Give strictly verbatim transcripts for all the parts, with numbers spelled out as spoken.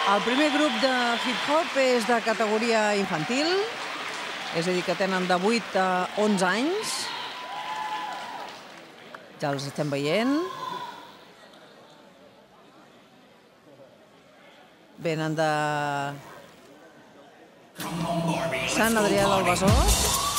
El primer grup de hip-hop és de categoria infantil, és a dir, que tenen de vuit a onze anys. Ja els estem veient. Venen de Sant Adrià del Besòs.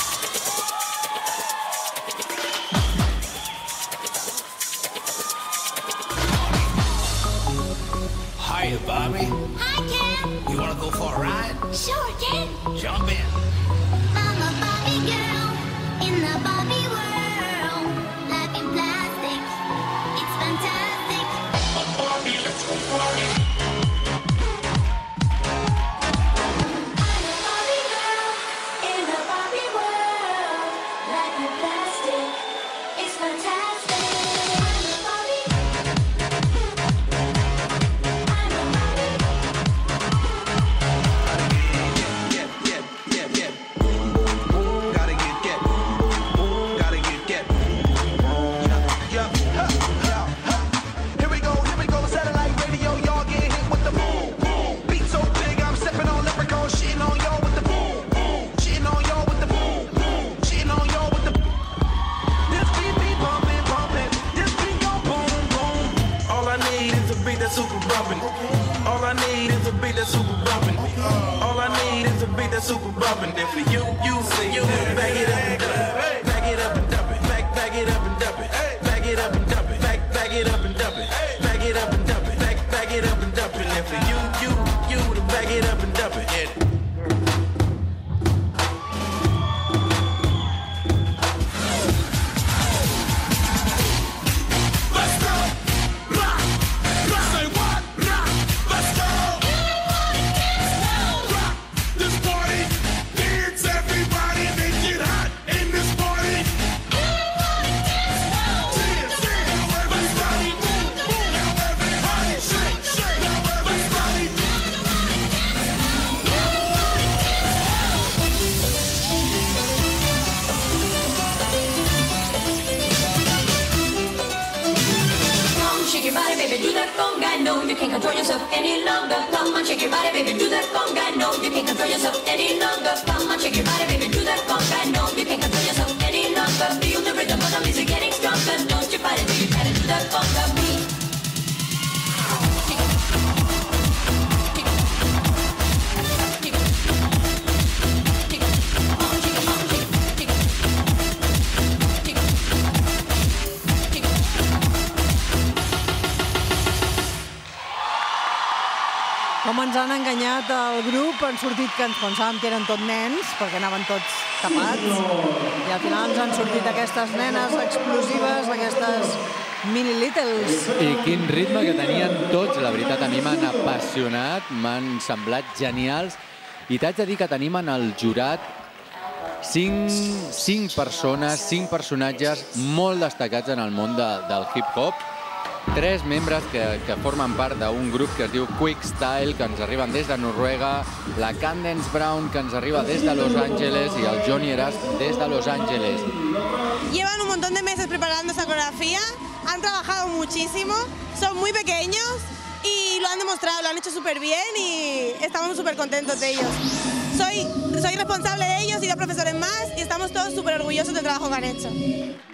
Hiya, Bobby. Hi, Ken. You wanna go for a ride? Sure, Ken. Jump in. I'm a Barbie girl in the Barbie world. Life in plastic, it's fantastic. Barbie, let's go party. I'm a Barbie girl in the Barbie world. Life in plastic, it's fantastic. I'm a Barbie. I'm a Barbie. Get, get, get, get. Gotta get, get. Gotta get, get. Yeah, yeah, ha, yeah, ha. Here we go, here we go. Satellite radio, y'all get hit with the boom, boom. Beat so big, I'm stepping on leprechaun, shitting on y'all with the boom, boom. Shitting on y'all with the boom, boom. Shitting on y'all with the. This beat be bumping, bumping. This beat go boom, boom. All I need is a beat that's super bumping. All I need is a beat that's super bumping. All I need is a beat that's super bumping. Then for you, you, and you, back it up and dump it. Back it up and dump it. Back, back it up and dump it. Back it up and dump it. Back, back it up and dump it. Back it up and dump it. Back, back it up and dump it. And for you, you, you to back it up and dump it. Yeah. Let's go. Rock. Rock. Say what? Rock. Let's go. Rock. This party. Dance, everybody. Make it hot in this party. Dance, dance. Now everybody move, move. Now everybody shake, shake. Now everybody. Come on, shake your body, baby, do that conga. No, you can't control yourself any longer. Come on, shake your body, baby, do that conga. No, you can't control yourself any longer. Come on, shake your body, baby, do that conga. No, you can't control yourself any longer. Feel the rhythm of the music getting stronger. Don't you fight it till you gotta do that conga. Me. Com ens han enganyat el grup, han sortit que ens pensàvem que eren tot nens, perquè anaven tots tapats, i al final ens han sortit aquestes nenes explosives, aquestes mini littles. I quin ritme que tenien tots, la veritat, a mi m'han apassionat, m'han semblat genials, i t'haig de dir que tenim en el jurat cinc, cinc persones, cinc personatges molt destacats en el món de, del hip-hop, tres membres que, que formen part d'un grup que es diu Quick Style, que ens arriben des de Noruega, la Candence Brown, que ens arriba des de Los Angeles, i el Johnny Eras des de Los Angeles. Llevan un montón de meses preparando esta coreografía, han trabajado muchísimo, son muy pequeños y lo han demostrado, lo han hecho súper bien y estamos súper contentos de ellos. Soy, soy responsable de ellos y dos profesores más y estamos todos súper orgullosos del trabajo que han hecho.